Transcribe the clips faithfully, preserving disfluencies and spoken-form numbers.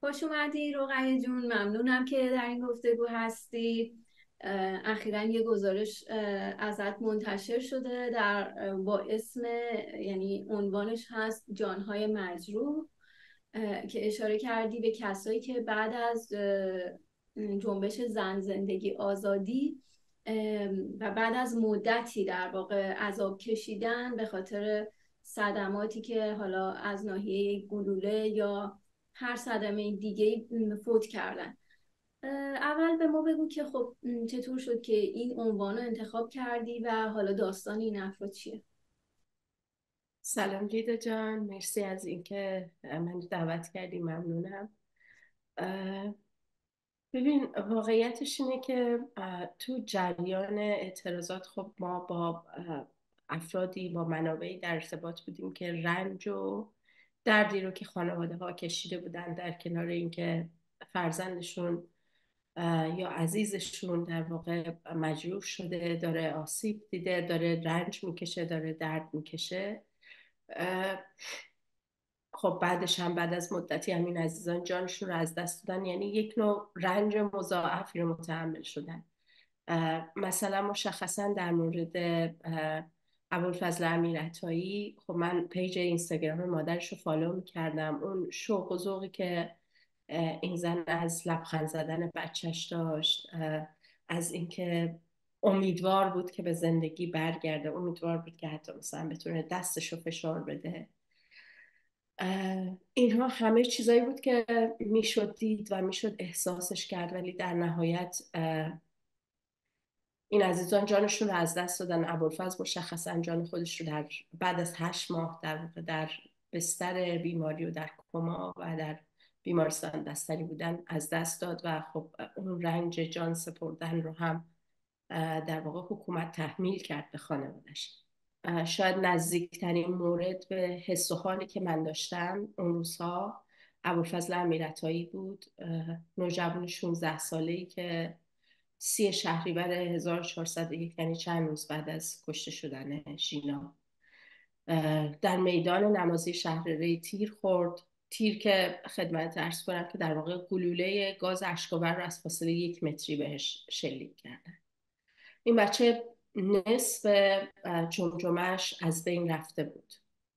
خوش اومدی رقیه جون، ممنونم که در این گفتگو هستی. اخیرا یه گزارش اه، ازت منتشر شده در اه، با اسم، یعنی عنوانش هست جانهای مجروح، اه، که اشاره کردی به کسایی که بعد از اه، جنبش زن زندگی آزادی اه، و بعد از مدتی در واقع عذاب کشیدن به خاطر صدماتی که حالا از ناحیه گلوله یا هر صدمه دیگه فوت کردن. اول به ما بگو که خب چطور شد که این عنوان رو انتخاب کردی و حالا داستان این افراد چیه؟ سلام لیدا جان، مرسی از اینکه من دعوت کردی. ممنونم. اه، ببین، واقعیتش اینه که اه، تو جریان اعتراضات خب ما با اه، افرادی با منابعی در ارتباط بودیم که رنج و دردی رو که خانواده ها کشیده بودن در کنار اینکه فرزندشون اه، یا عزیزشون در واقع مجروح شده، داره آسیب دیده، داره رنج میکشه، داره درد میکشه. خب بعدش هم بعد از مدتی همین عزیزان جانشون رو از دست دادن، یعنی یک نوع رنج مضاعفی رو متحمل شدن. مثلا مشخصا در مورد اه، ابوالفضل امیرعطایی، خب من پیج اینستاگرام مادرش رو فالو میکردم. اون شوق و ذوقی که اه، این زن از لبخند زدن بچهش داشت، اه، از اینکه امیدوار بود که به زندگی برگرده، امیدوار بود که حتی مثلا بتونه دستش رو فشار بده. اینها همه چیزایی بود که میشد دید و میشد احساسش کرد، ولی در نهایت این عزیزان جانشون رو از دست دادن. ابوالفضل مشخصا جان خودش رو در بعد از هشت ماه در واقع در بستر بیماری و در کما و در بیمارستان بستری بودن از دست داد و خب اون رنج جان سپردن رو هم در واقع حکومت تحمیل کرد به خانوادش. شاید نزدیکترین مورد به حس و حالی که من داشتم اون روزها ابوالفضل امیرعطایی بود، نوجوان شانزده ساله‌ای که سی شهریور هزار و چهارصد و یک، یعنی چند روز بعد از کشته شدن شینا، در میدان نمازی شهرره تیر خورد. تیر که خدمت عرض کنم که در واقع گلوله گاز اشک‌آور رو از فاصله یک متری بهش شلیک کردن. این بچه نصف جمجمهش از بین رفته بود.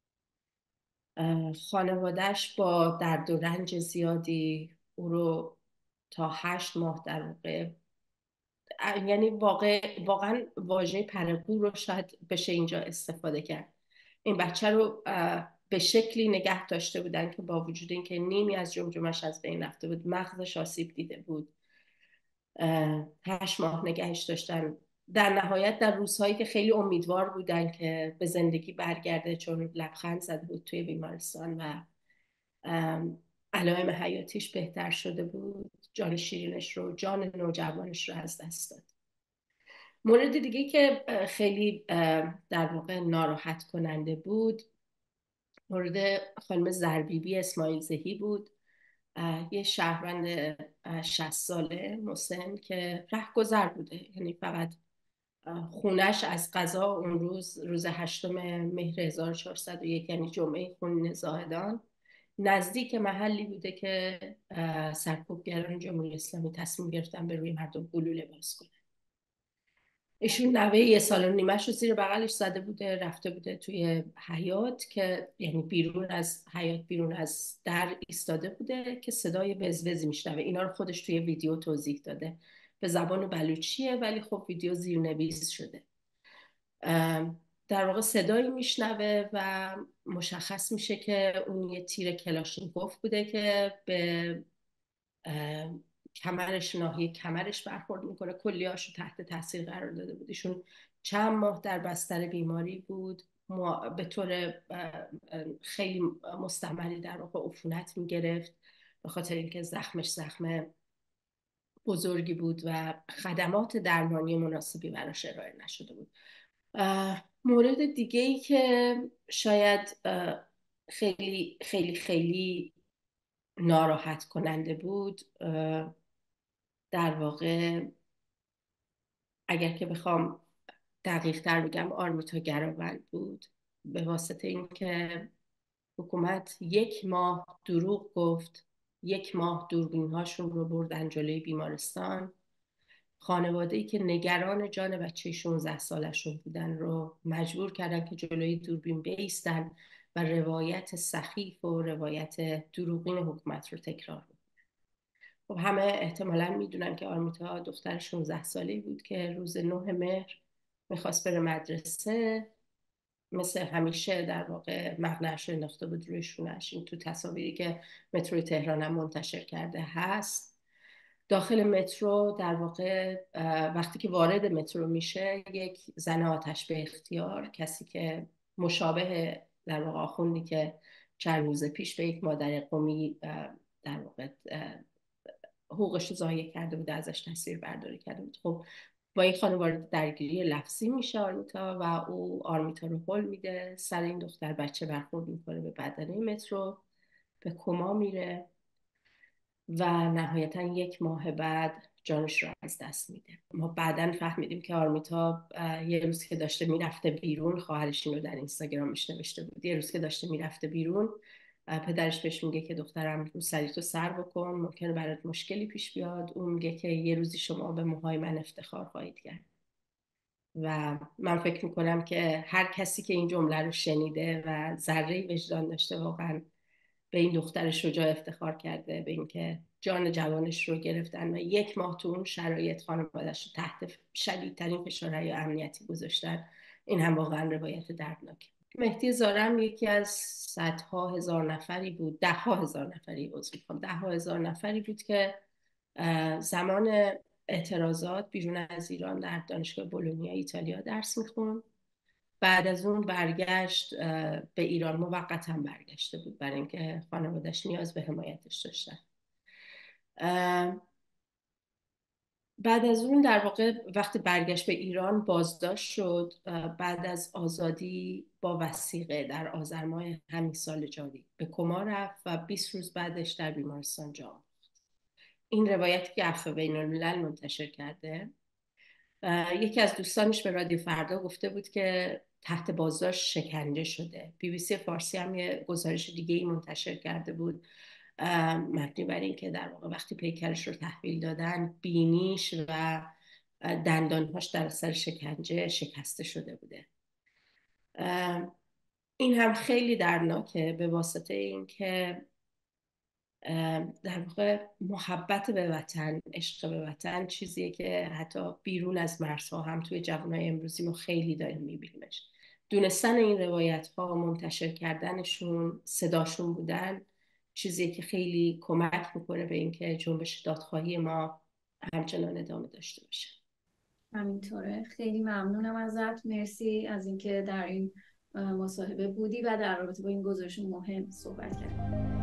خانوادهش با درد و رنج زیادی او رو تا هشت ماه در واقع، یعنی واقع واقعا واژه پره‌گور رو شاید بشه اینجا استفاده کرد. این بچه رو به شکلی نگه داشته بودن که با وجود اینکه نیمی از جمجمهش از بین رفته بود، مغزش آسیب دیده بود، هشت ماه نگهش داشتن. در نهایت در روزهایی که خیلی امیدوار بودن که به زندگی برگرده، چون لبخند زده بود توی بیمارستان و علائم حیاتیش بهتر شده بود، جان شیرینش رو، جان نوجوانش رو از دست داد. مورد دیگه که خیلی در واقع ناراحت کننده بود مورد خانم زربیبی اسماعیل زهی بود، یه شهروند شصت ساله مسن که رهگذر بوده، یعنی فقط خونش از قضا اون روز روز هشتم مهر هزار و چهارصد و یک، یعنی جمعه خونین زاهدان، نزدیک محلی بوده که سرکوبگران جمهوری اسلامی تصمیم گرفتن به روی مردم گلوله باز کنن. ایشون نوه یه سال و نیمه‌ش رو زیر بغلش زده بوده، رفته بوده توی حیاط، که یعنی بیرون از حیاط، بیرون از در ایستاده بوده که صدای وزوزی میشنوه. اینا رو خودش توی ویدیو توضیح داده. به زبان بلوچیه ولی خب ویدیو زیرنویس شده. در واقع صدایی میشنوه و مشخص میشه که اون یه تیر کلاشینکوف بوده که به کمرش، ناحیه کمرش برخورد میکنه. کلیه‌اش رو تحت تاثیر قرار داده بود. ایشون چند ماه در بستر بیماری بود، به طور خیلی مستمری در واقع عفونت میگرفت، به خاطر اینکه زخمش زخم بزرگی بود و خدمات درمانی مناسبی براش ارائه نشده بود. مورد دیگه ای که شاید خیلی خیلی خیلی ناراحت کننده بود، در واقع اگر که بخوام دقیق تر بگم آرمیتا گراوند بود، به واسطه اینکه حکومت یک ماه دروغ گفت یک ماه دوربین هاشون رو بردن جلوی بیمارستان. خانواده‌ای که نگران جان بچه شانزده سالشون بودن رو مجبور کردن که جلوی دوربین بایستن و روایت سخیف و روایت دروغین حکومت رو تکرار کنن. خب همه احتمالاً میدونن که آرمیتا دختر شانزده سالی بود که روز نه مهر میخواست بره مدرسه. مثل همیشه در واقع مقنعش رو انداخته بود روی شونش. این تو تصاویری که متروی تهران هم منتشر کرده هست. داخل مترو در واقع وقتی که وارد مترو میشه، یک زن آتش به اختیار، کسی که مشابه در واقع آخوندی که چند روز پیش به یک مادر قومی در واقع حقوقش رو ضایع کرده بود، ازش تصویر برداری کرده بود. خب با این خانم وارد درگیری لفظی میشه آرمیتا و او آرمیتا رو هل میده. سر این دختر بچه برخورد میکنه به بدنه مترو، به کما میره و نهایتا یک ماه بعد جانش رو از دست میده. ما بعداً فهمیدیم که آرمیتا یه روز که داشته میرفته بیرون، خواهرش اینو در اینستاگرامش نوشته بود، یه روز که داشته میرفته بیرون پدرش بهش میگه که دخترم رو سری تو سر بکن، ممکنه برات مشکلی پیش بیاد. اون میگه که یه روزی شما به موهای من افتخار خواهید کرد. و من فکر میکنم که هر کسی که این جمله رو شنیده و ذره وجدان داشته واقعا به این دختر شجاع افتخار کرده، به اینکه جان جوانش رو گرفتن و یک ماه تو اون شرایط خانواده‌اش رو تحت شدیدترین فشارهای امنیتی گذاشتن. این هم واقعا روایت دردناکه. مهدی زارم یکی از صدها هزار نفری بود، ده ها هزار نفری بود میخوام ده ها هزار نفری بود که زمان اعتراضات بیرون از ایران در دانشگاه بولونیا ایتالیا درس میخوند. بعد از اون برگشت به ایران، موقتا برگشته بود برای اینکه خانواده‌اش نیاز به حمایتش داشتن. بعد از اون در واقع وقتی برگشت به ایران بازداشت شد. بعد از آزادی با وثیقه در آذر ماه همین سال جاری به کما رفت و بیست روز بعدش در بیمارستان جا افتاد. این روایتی که عفو بین الملل منتشر کرده، یکی از دوستانش به رادیو فردا گفته بود که تحت بازداشت شکنجه شده. بی بی سی فارسی هم یه گزارش دیگه ای منتشر کرده بود مبنی بر این که در واقع وقتی پیکرش رو تحویل دادن بینیش و دندانهاش در اثر شکنجه شکسته شده بوده. این هم خیلی دردناکه به واسطه این که در واقع محبت به وطن، عشق به وطن چیزیه که حتی بیرون از مرزها هم توی جوانای امروزی ما خیلی داریم میبینیمش. دونستن این روایت ها، منتشر کردنشون، صداشون بودن چیزیه که خیلی کمک میکنه به اینکه جنبش دادخواهی ما همچنان ادامه داشته باشه. همینطوره. خیلی ممنونم ازت. مرسی از اینکه در این مصاحبه بودی و در رابطه با این گزارش مهم صحبت کردی.